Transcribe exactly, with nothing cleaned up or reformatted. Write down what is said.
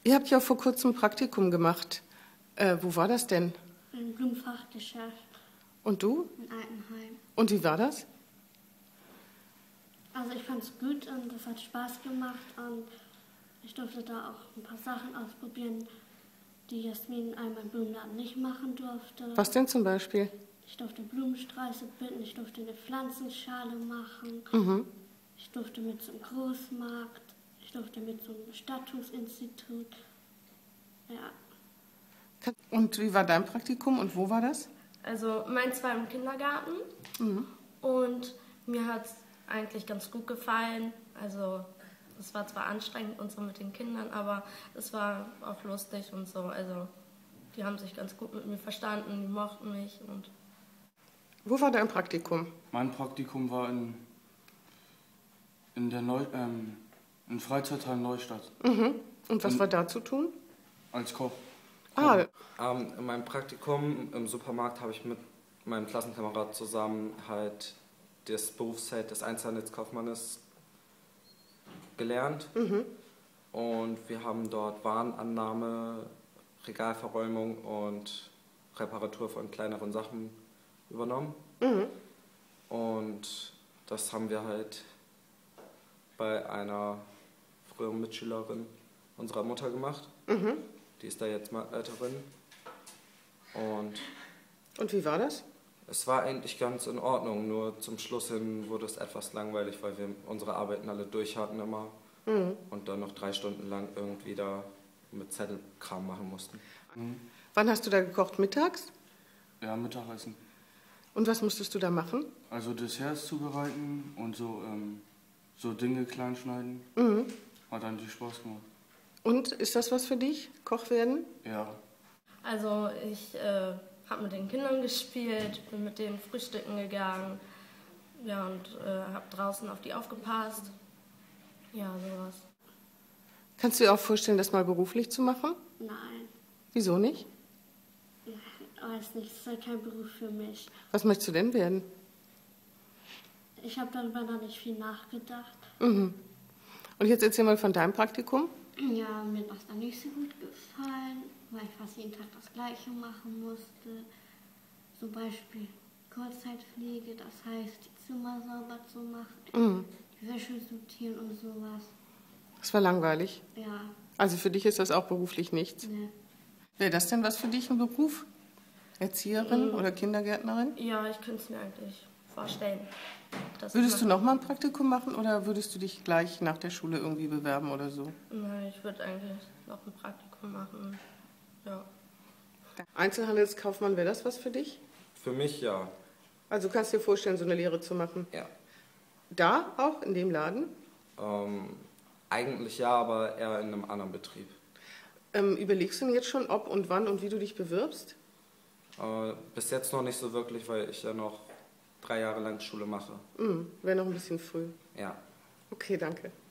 Ihr habt ja vor kurzem ein Praktikum gemacht. Äh, wo war das denn? Im Blumenfachgeschäft Und du? in Altenheim. Und wie war das? Also ich fand es gut und es hat Spaß gemacht und ich durfte da auch ein paar Sachen ausprobieren, die Jasmin einmal im Blumenladen nicht machen durfte. Was denn zum Beispiel? Ich durfte Blumensträuße binden, ich durfte eine Pflanzenschale machen, Mhm. ich durfte mit zum Großmarkt, ich durfte mit zum Bestattungsinstitut. Ja. Und wie war dein Praktikum und wo war das? Also meins war im Kindergarten Mhm. und mir hat es eigentlich ganz gut gefallen. Also es war zwar anstrengend und so mit den Kindern, aber es war auch lustig und so. Also die haben sich ganz gut mit mir verstanden, die mochten mich. Und Wo war dein Praktikum? Mein Praktikum war in, in der Neu, ähm, in Freizeitheim Neustadt Mhm. Und was Und- war da zu tun? als Koch. Ah, Ähm, in meinem Praktikum im Supermarkt habe ich mit meinem Klassenkamerad zusammen halt das Berufsfeld des Einzelhandelskaufmannes gelernt. mhm. Und wir haben dort Warenannahme, Regalverräumung und Reparatur von kleineren Sachen übernommen. Mhm. Und das haben wir halt bei einer früheren Mitschülerin unserer Mutter gemacht. Mhm. Die ist da jetzt Leiterin. Und Und wie war das? es war eigentlich ganz in Ordnung, nur zum Schluss hin wurde es etwas langweilig, weil wir unsere Arbeiten alle durch hatten immer Mhm. und dann noch drei Stunden lang irgendwie da mit Zettelkram machen mussten. Mhm. Wann hast du da gekocht? Mittags? Ja, Mittagessen. Und was musstest du da machen? Also Desserts zubereiten und so, ähm, so Dinge klein schneiden. Mhm. Hat eigentlich Spaß gemacht. Und ist das was für dich? Koch werden? Ja. also ich äh, habe mit den Kindern gespielt, bin mit denen frühstücken gegangen, ja, und äh, habe draußen auf die aufgepasst. Ja, sowas. Kannst du dir auch vorstellen, das mal beruflich zu machen? Nein, Wieso nicht? ich weiß nicht, es ist halt kein Beruf für mich. Was möchtest du denn werden? Ich habe darüber noch nicht viel nachgedacht. Mhm. Und jetzt erzähl mal von deinem Praktikum. Ja, mir hat das dann nicht so gut gefallen, weil ich fast jeden Tag das Gleiche machen musste. Zum Beispiel Kurzzeitpflege, das heißt, die Zimmer sauber zu machen, Mhm. die Wäsche sortieren und sowas. Das war langweilig. Ja, Also für dich ist das auch beruflich nichts. ne. Wäre das denn was für dich, ein Beruf? Erzieherin Mhm. oder Kindergärtnerin? Ja, ich könnte es mir eigentlich vorstellen. dass Würdest ich du noch mal ein Praktikum machen oder würdest du dich gleich nach der Schule irgendwie bewerben oder so? Nein, ich würde eigentlich noch ein Praktikum machen. Ja. Einzelhandelskaufmann, wäre das was für dich? Für mich ja. Also du kannst dir vorstellen, so eine Lehre zu machen. Ja. Da auch, in dem Laden? Ähm, eigentlich ja, aber eher in einem anderen Betrieb. Ähm, überlegst du denn jetzt schon, ob und wann und wie du dich bewirbst? Äh, bis jetzt noch nicht so wirklich, weil ich ja noch drei Jahre lang Schule mache. Mhm, wäre noch ein bisschen früh. Ja. Okay, danke.